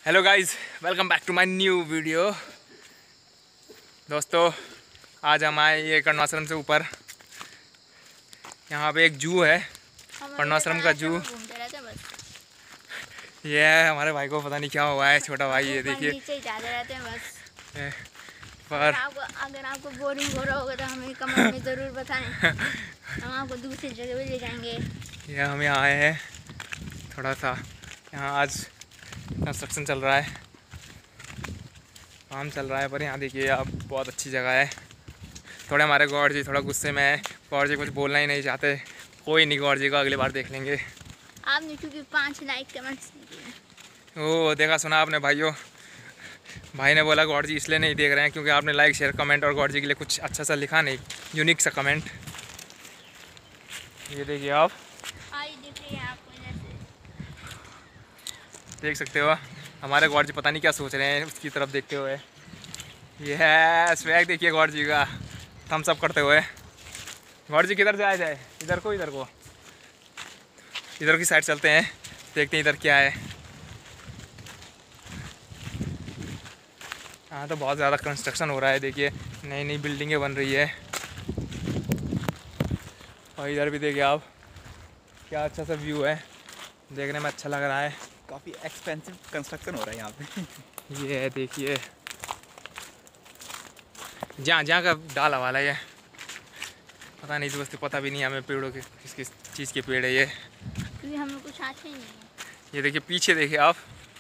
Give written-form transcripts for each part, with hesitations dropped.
Hello guys, welcome back to my new video. दोस्तों, आज हम आए ये कण्वाश्रम से ऊपर। यहाँ पे एक जू है, कण्वाश्रम का जू। ये है हमारे भाई को पता नहीं क्या हुआ है, छोटा भाई। ये देखिए पर अगर आपको बोरिंग हो रहा होगा तो हमें कमेंट में ज़रूर बताएं। हम आपको दूसरी जगह भी ले जाएंगे। ये हम यहाँ आए हैं थोड़ा सा। यहाँ आज कंस्ट्रक्शन चल रहा है, काम चल रहा है, पर यहाँ देखिए आप, बहुत अच्छी जगह है। थोड़े हमारे गौर जी थोड़ा गुस्से में है, गौर जी कुछ बोलना ही नहीं चाहते। कोई नहीं, गौर जी को अगली बार देख लेंगे। आपने क्योंकि 5 लाइक कमेंट्स दिए। ओ देखा सुना आपने भाइयों, भाई ने बोला गौर जी इसलिए नहीं देख रहे हैं क्योंकि आपने लाइक शेयर कमेंट और गौर जी के लिए कुछ अच्छा सा लिखा नहीं, यूनिक सा कमेंट। ये देखिए आप, देख सकते हो हमारे गौर जी पता नहीं क्या सोच रहे हैं उसकी तरफ देखते हुए। ये है स्वैग, देखिए गौर जी का थम्स अप करते हुए। गौर जी किधर से आया जाए, इधर को इधर की साइड चलते हैं, देखते हैं इधर क्या है। हाँ तो बहुत ज़्यादा कंस्ट्रक्शन हो रहा है, देखिए नई नई बिल्डिंगें बन रही है। और इधर भी देखिए आप, क्या अच्छा सा व्यू है, देखने में अच्छा लग रहा है। काफ़ी एक्सपेंसिव कंस्ट्रक्शन हो रहा है यहाँ पे। ये देखिए जहाँ का डाला वाला है, पता नहीं दोस्तों, पता भी नहीं हमें पेड़ों के किस किस चीज़ के पेड़ है ये, क्योंकि हमें कुछ आता ही नहीं है। ये देखिए पीछे देखिए आप,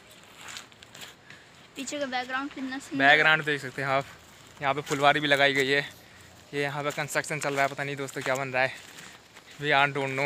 पीछे का बैकग्राउंड कितना सुंदर, बैकग्राउंड देख सकते हैं आप। यहाँ पे फुलवारी भी लगाई गई है। ये यहाँ पे कंस्ट्रक्शन चल रहा है, पता नहीं दोस्तों क्या बन रहा है, वी आर डोंट नो।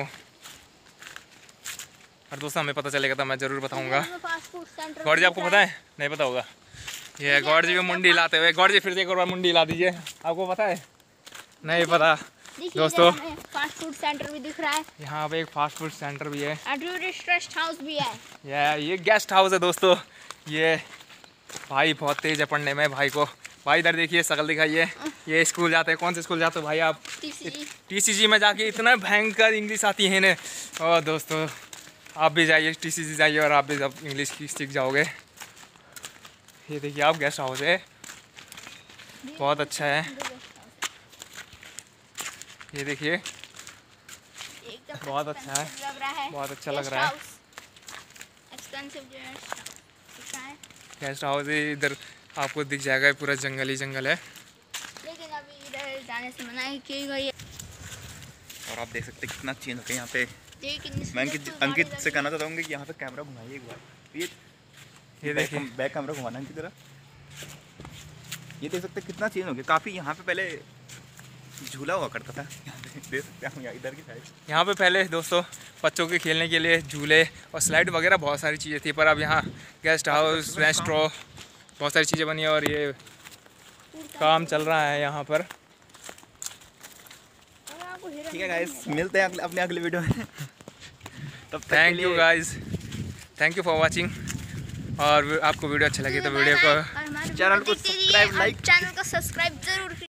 और दोस्तों हमें पता चलेगा तो मैं ज़रूर बताऊँगा। गौर जी आपको पता है? नहीं पता होगा। ये गौर जी को मुंडी हिलाते हुए, गौर जी फिर से एक बार मुंडी हिला दीजिए। आपको पता है? नहीं पता दोस्तों। फास्ट फूड सेंटर भी दिख रहा है, यहाँ पे एक फास्ट फूड सेंटर भी है, गेस्ट हाउस भी है। ये गेस्ट हाउस है दोस्तों। ये भाई बहुत तेज है पढ़ने में, भाई को, भाई इधर देखिए शकल दिखाइए। ये स्कूल जाते हैं, कौन से स्कूल जाते हो भाई आप? TCG में जाके इतना भयंकर इंग्लिश आती है इन्हें। और दोस्तों आप भी जाइए, TCG जाइए और आप भी जब इंग्लिश की सीख जाओगे। ये देखिए आप, गेस्ट हाउस है, बहुत अच्छा है। ये देखिए बहुत अच्छा है, बहुत अच्छा लग रहा है। गेस्ट हाउस है, इधर आपको दिख जाएगा, पूरा जंगल ही जंगल है। लेकिन अभी इधर जाने से मना की गई है। और आप देख सकते हैं कितना चेंज हो गया यहाँ पे। मैं अंकित से कहना चाहता हूँ कि यहाँ पे कैमरा घुमाइए एक बार। ये देखिए बैक कैमरा घुमाना की तरह। ये देख सकते हैं कितना चेंज हो गया। काफ़ी यहाँ पे पहले झूला हुआ करता था, देख सकते हैं हम इधर की साइड। यहाँ पे पहले दोस्तों बच्चों के खेलने के लिए झूले और स्लाइड वगैरह बहुत सारी चीज़ें थी, पर अब यहाँ गेस्ट हाउस, रेस्टोरेंट, बहुत सारी चीज़ें बनी है और ये काम चल रहा है यहाँ पर। ठीक है गाइस, मिलते हैं अपने अगले वीडियो में। तब thank you guys, thank you for watching. और आपको वीडियो अच्छा लगे तो वीडियो को, चैनल को सब्सक्राइब, लाइक, चैनल को सब्सक्राइब जरूर